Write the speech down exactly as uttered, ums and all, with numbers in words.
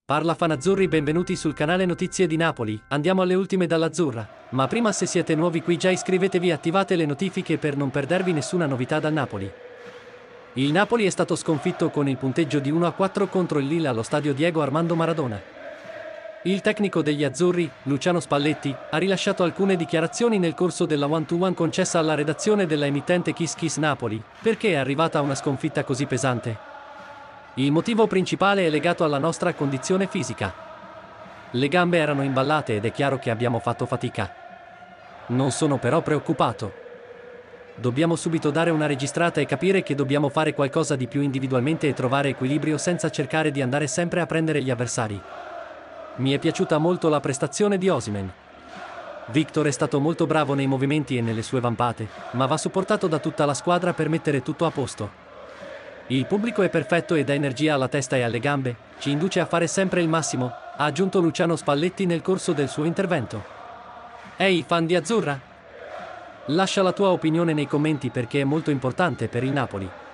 Parla fan azzurri, benvenuti sul canale Notizie di Napoli, andiamo alle ultime dall'azzurra. Ma prima, se siete nuovi qui, già iscrivetevi e attivate le notifiche per non perdervi nessuna novità dal Napoli. Il Napoli è stato sconfitto con il punteggio di uno a quattro contro il Lille allo stadio Diego Armando Maradona. Il tecnico degli azzurri, Luciano Spalletti, ha rilasciato alcune dichiarazioni nel corso della one-to-one concessa alla redazione della emittente Kiss Kiss Napoli. Perché è arrivata una sconfitta così pesante? Il motivo principale è legato alla nostra condizione fisica. Le gambe erano imballate ed è chiaro che abbiamo fatto fatica. Non sono però preoccupato. Dobbiamo subito dare una registrata e capire che dobbiamo fare qualcosa di più individualmente e trovare equilibrio senza cercare di andare sempre a prendere gli avversari. Mi è piaciuta molto la prestazione di Osimhen. Victor è stato molto bravo nei movimenti e nelle sue vampate, ma va supportato da tutta la squadra per mettere tutto a posto. Il pubblico è perfetto e dà energia alla testa e alle gambe, ci induce a fare sempre il massimo, ha aggiunto Luciano Spalletti nel corso del suo intervento. Ehi, fan di Azzurra? Lascia la tua opinione nei commenti perché è molto importante per il Napoli.